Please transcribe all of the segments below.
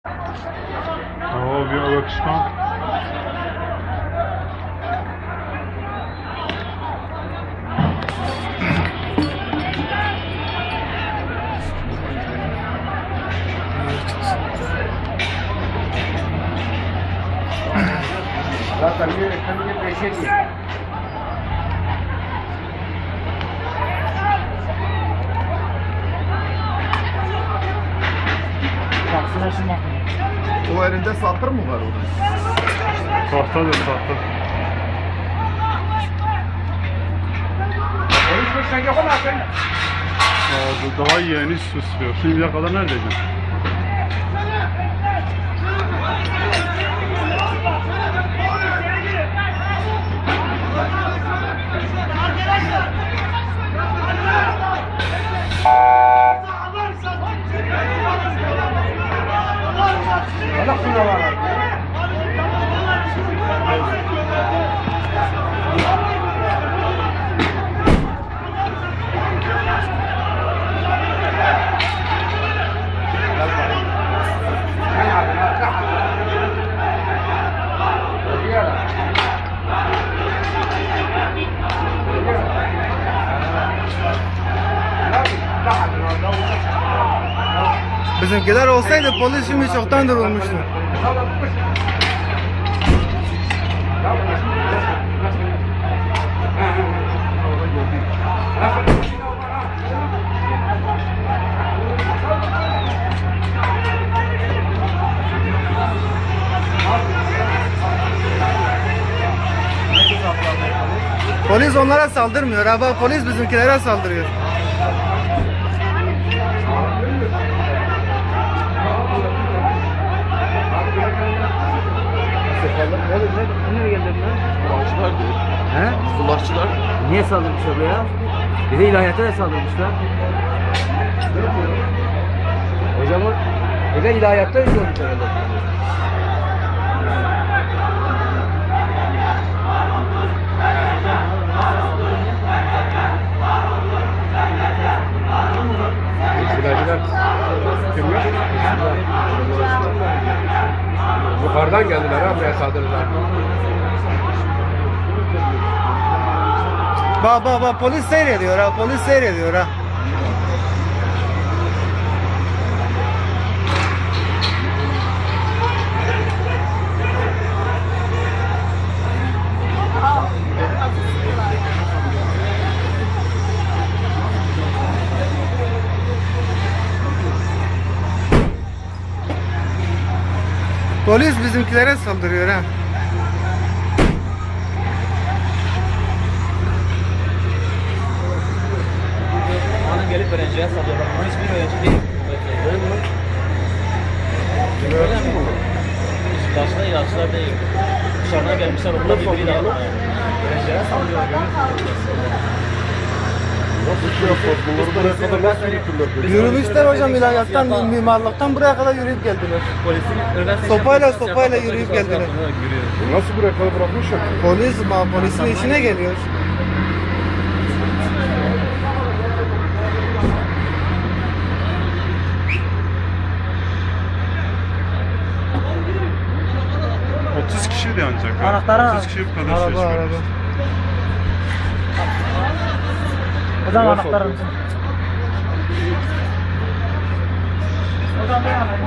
O bir bakışma. Zaten bir peşe değil. Baksana şu makine. O elinde satır mı var orada? Tahtadır tahta. Bu daha yeni süslüyor. Şimdiye kadar neredeydin? Bizimkiler olsaydı polis şimdi çoktan durulmuştu. Polis onlara saldırmıyor abi, polis bizimkilere saldırıyor. Nereye geldiler? Sulaşçılar diyor. He? Sulaşçılar. Niye saldırmışlar buraya? Bir de ilahiyata da saldırmışlar. Hocam bir de ilahiyatta izliyormuş herhalde. Silahcılar. Kimler? Yukarıdan geldiler ha buraya saldırdılar. Bak polis seyrediyor ha, polis seyrediyor ha. Polis bizimkilere saldırıyor ha. Anın gelip öğrenciye saldırıyorlar. Onun hiçbir öğrenci değil. Öyle mi? Başta ilaçlar değil. Dışarıdan gelmişler okula birbiri dağılıyor. Öğrencilere saldırıyorlar. Yürümüşler hocam ilahiyattan, mimarlıktan buraya kadar yürüyüp geldiler. Sopayla yürüyüp geldiler. Nasıl buraya kadar bırakmışlar? Polisin işine geliyor. Kişi de ancak. Anahtarı 30 kişi bu kadar şey Araba. Hocam anahtarı mısın? Hocam bir anahtarı.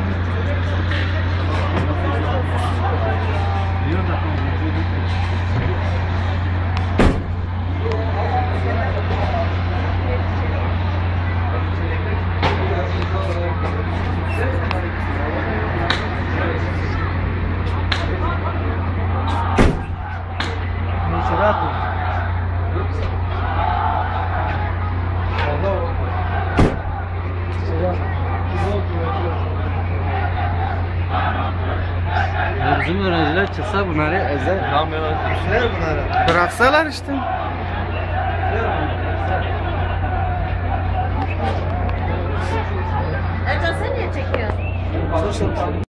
Bizim öğrenciler çıksa bunları ezer. Bıraksalar işte. Ercan sen niye çekiyorsun?